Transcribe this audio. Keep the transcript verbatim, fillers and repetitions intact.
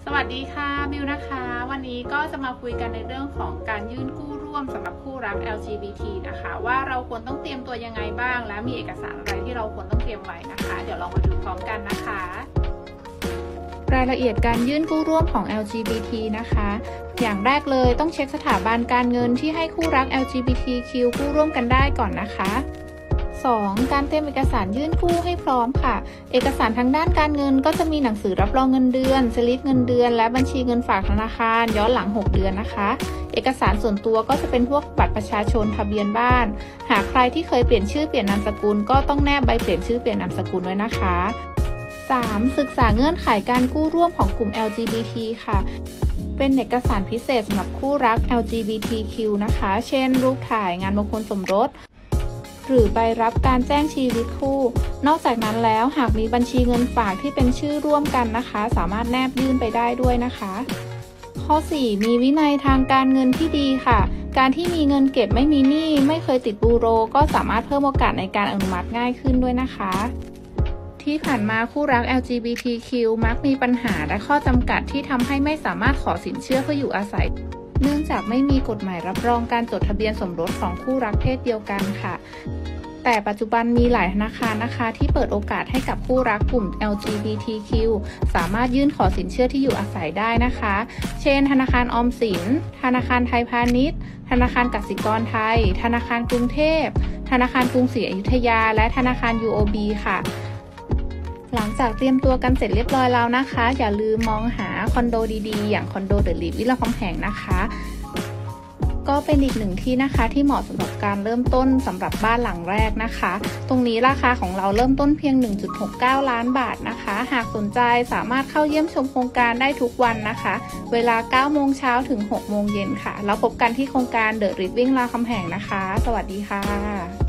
สวัสดีค่ะมิวนะคะวันนี้ก็จะมาคุยกันในเรื่องของการยื่นกู้ร่วมสำหรับคู่รัก แอล จี บี ที นะคะว่าเราควรต้องเตรียมตัวยังไงบ้างและมีเอกสารอะไรที่เราควรต้องเตรียมไว้นะคะเดี๋ยวลองมาดูพร้อมกันนะคะรายละเอียดการยื่นกู้ร่วมของ แอล จี บี ที นะคะอย่างแรกเลยต้องเช็คสถาบันการเงินที่ให้คู่รัก แอล จี บี ที คิว กู้ร่วมกันได้ก่อนนะคะสองการเตรียมเอกสารยื่นกู้ให้พร้อมค่ะเอกสารทางด้านการเงินก็จะมีหนังสือรับรองเงินเดือนสลิปเงินเดือนและบัญชีเงินฝากธนาคารย้อนหลังหกเดือนนะคะเอกสารส่วนตัวก็จะเป็นพวกบัตรประชาชนทะเบียนบ้านหากใครที่เคยเปลี่ยนชื่อเปลี่ยนนามสกุลก็ต้องแนบใบเปลี่ยนชื่อเปลี่ยนนามสกุลไว้นะคะสามศึกษาเงื่อนไขการกู้ร่วมของกลุ่ม แอล จี บี ที ค่ะเป็นเอกสารพิเศษสำหรับคู่รัก แอล จี บี ที คิว นะคะเช่นรูปถ่ายงานมงคลสมรสหรือใบรับการแจ้งชีวิตคู่นอกจากนั้นแล้วหากมีบัญชีเงินฝากที่เป็นชื่อร่วมกันนะคะสามารถแนบยื่นไปได้ด้วยนะคะข้อสี่มีวินัยทางการเงินที่ดีค่ะการที่มีเงินเก็บไม่มีหนี้ไม่เคยติดบูโรก็สามารถเพิ่มโอกาสในการอนุมัติง่ายขึ้นด้วยนะคะที่ผ่านมาคู่รัก แอล จี บี ที คิว มักมีปัญหาและข้อจำกัดที่ทำให้ไม่สามารถขอสินเชื่อเพื่ออยู่อาศัยเนื่องจากไม่มีกฎหมายรับรองการจดทะเบียนสมรสของคู่รักเพศเดียวกันค่ะแต่ปัจจุบันมีหลายธนาคารนะคะที่เปิดโอกาสให้กับคู่รักกลุ่ม แอล จี บี ที คิว สามารถยื่นขอสินเชื่อที่อยู่อาศัยได้นะคะเช่นธนาคารออมสินธนาคารไทยพาณิชย์ธนาคารกสิกรไทยธนาคารกรุงเทพธนาคารกรุงศรีอยุธยาและธนาคาร ยู โอ บี ค่ะหลังจากเตรียมตัวกันเสร็จเรียบร้อยแล้วนะคะอย่าลืมมองหาคอนโดดีๆอย่างคอนโดเดอะลีฟวิลล่าคำแหงนะคะก็เป็นอีกหนึ่งที่นะคะที่เหมาะสำหรับการเริ่มต้นสำหรับบ้านหลังแรกนะคะตรงนี้ราคาของเราเริ่มต้นเพียง หนึ่งจุดหกเก้า ล้านบาทนะคะหากสนใจสามารถเข้าเยี่ยมชมโครงการได้ทุกวันนะคะเวลา เก้าโมงเช้าถึง หกโมงเย็นค่ะแล้วพบกันที่โครงการเดอะลีฟวิ่งรามคำแหงนะคะสวัสดีค่ะ